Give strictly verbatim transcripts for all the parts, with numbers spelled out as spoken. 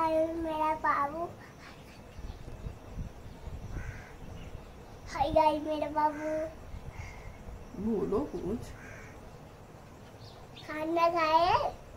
Guys मेरा बाबू। Hi guys मेरा बाबू। बोलो कुछ। खाना खाए?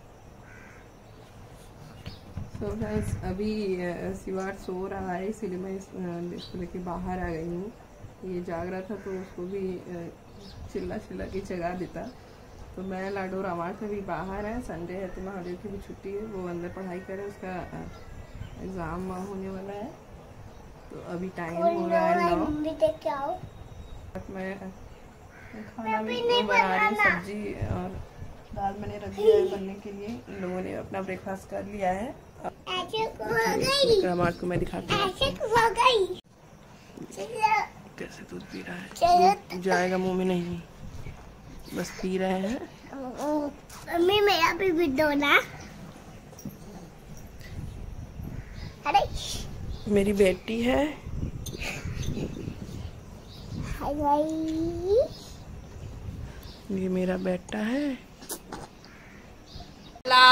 तो गाइस अभी शिवार सो रहा है, इसलिए मैं इसको लेके बाहर आ गई हूँ। ये जाग रहा था तो उसको भी चिल्ला चिल्ला के जगा देता। तो मैं लाडो रामार से भी बाहर है, संडे है तो महादेव की भी छुट्टी है, वो अंदर पढ़ाई करे, उसका एग्ज़ाम होने वाला है। तो अभी टाइम हो रहा है नौ। मैं खाना भी बना रही हूँ, सब्जी और दाल मैंने रख दिया है बनने के लिए। इन लोगों ने अपना ब्रेकफास्ट कर लिया है। रामार को मैं दिखाती हूँ कैसे दूध पी रहा है। दूध जाएगा मुँह में नहीं, बस पी रहे हैं। मम्मी मेरा भी भी दो ना। अरे मेरी बेटी है। हाय गाइस, ये मेरा बेटा है। ला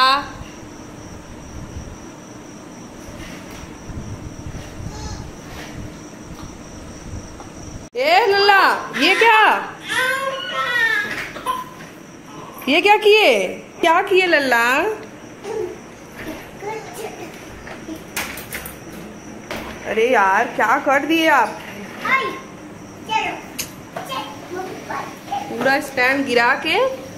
ए लल्ला, ये क्या ये क्या किए क्या किए लल्ला? अरे यार क्या कर दिए आप? पूरा स्टैंड गिरा के।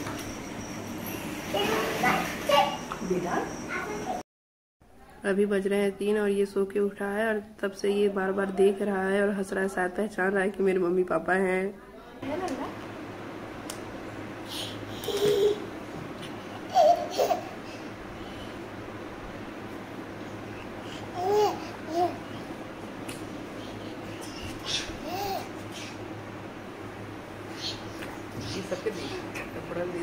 अभी बज रहे हैं तीन और ये सो के उठा है और तब से ये बार बार देख रहा है और हंस रहा है, शायद पहचान रहा है कि मेरे मम्मी पापा हैं। ये सबके कपड़ा दे।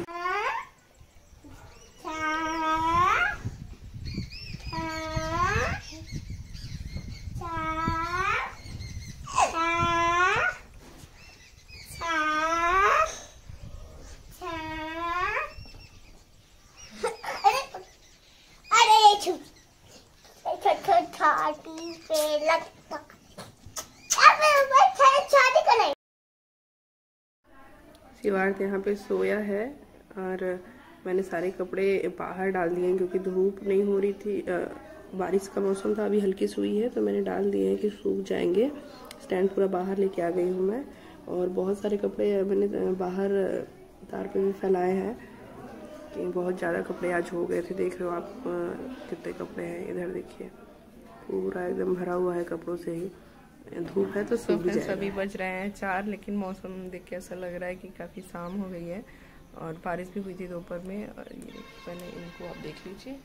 शिवार्थ यहाँ पे सोया है और मैंने सारे कपड़े बाहर डाल दिए हैं क्योंकि धूप नहीं हो रही थी, बारिश का मौसम था, अभी हल्की सी हुई है तो मैंने डाल दिए हैं कि सूख जाएंगे। स्टैंड पूरा बाहर लेके आ गई हूँ मैं और बहुत सारे कपड़े मैंने बाहर तार पे भी फैलाए हैं कि बहुत ज़्यादा कपड़े आज हो गए थे। देख रहे हो आप कितने कपड़े हैं, इधर देखिए पूरा एकदम भरा हुआ है कपड़ों से ही। धूप है तो सूख जाएगा। सभी बज रहे हैं चार, लेकिन मौसम देख के ऐसा लग रहा है कि काफ़ी शाम हो गई है और बारिश भी हुई थी दोपहर में। और ये मैंने इनको आप देख लीजिए,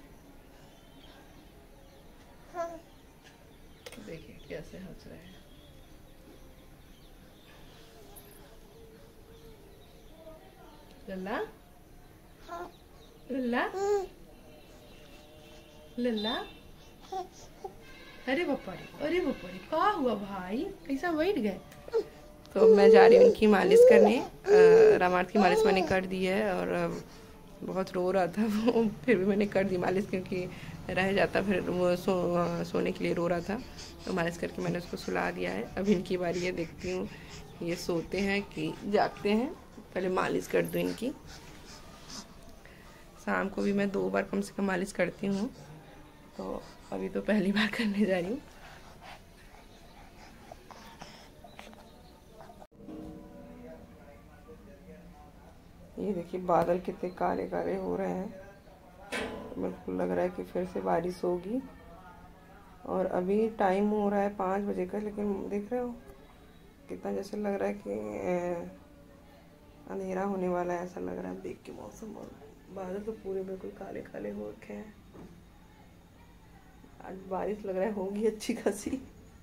देखिए कैसे हंस रहे हैं। लल्ला लल्ला लल्ला, अरे बप्पारी अरे बप्पारी, क्या हुआ भाई, कैसा बैठ गए? तो मैं जा रही हूँ उनकी मालिश करने। रामार्थ की मालिश मैंने कर दी है और बहुत रो रहा था वो, फिर भी मैंने कर दी मालिश क्योंकि रह जाता, फिर वो सो सोने के लिए रो रहा था तो मालिश करके मैंने उसको सुला दिया है। अब इनकी बारी है, देखती हूँ ये सोते हैं कि जागते हैं। पहले मालिश कर दूँ इनकी। शाम को भी मैं दो बार कम से कम मालिश करती हूँ, तो अभी तो पहली बार करने जा रही हूँ। ये देखिए बादल कितने काले काले हो रहे हैं, बिल्कुल लग रहा है कि फिर से बारिश होगी। और अभी टाइम हो रहा है पाँच बजे का, लेकिन देख रहे हो कितना जैसे लग रहा है कि अंधेरा होने वाला है, ऐसा लग रहा है देख के मौसम। और बादल तो पूरे बिल्कुल काले काले हो रखे हैं। आज बारिश लग रहा है होगी अच्छी खासी।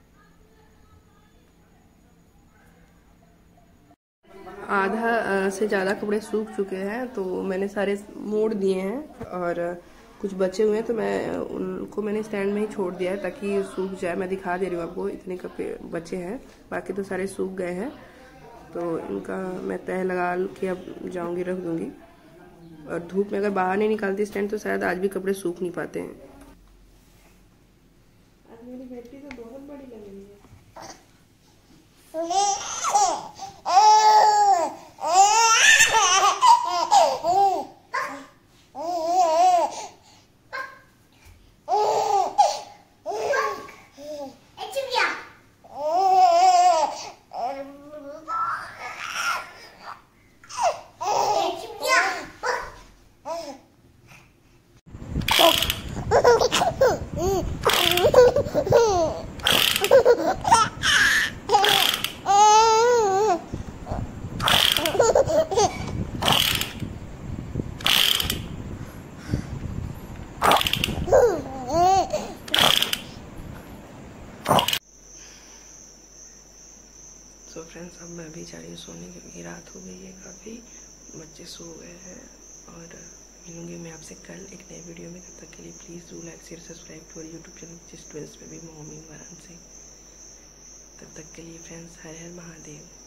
आधा से ज़्यादा कपड़े सूख चुके हैं तो मैंने सारे मोड़ दिए हैं और कुछ बचे हुए हैं तो मैं उनको मैंने स्टैंड में ही छोड़ दिया है ताकि सूख जाए। मैं दिखा दे रही हूँ आपको, इतने कपड़े बचे हैं, बाकी तो सारे सूख गए हैं। तो इनका मैं तह लगा के अब जाऊंगी, रख दूंगी। और धूप में अगर बाहर नहीं निकालती स्टैंड तो शायद आज भी कपड़े सूख नहीं पाते हैं। सो फ्रेंड्स, अब मैं भी जा रही हूँ सोने क्योंकि रात हो गई है काफ़ी, बच्चे सो गए हैं। और मिलूंगी मैं आपसे कल एक नए वीडियो में। तब तक के लिए please do like share subscribe to our YouTube channel जिस ट्वेल्स पे भी मोमी वाराणसी। तब तक के लिए फ्रेंड्स, हर हर महादेव।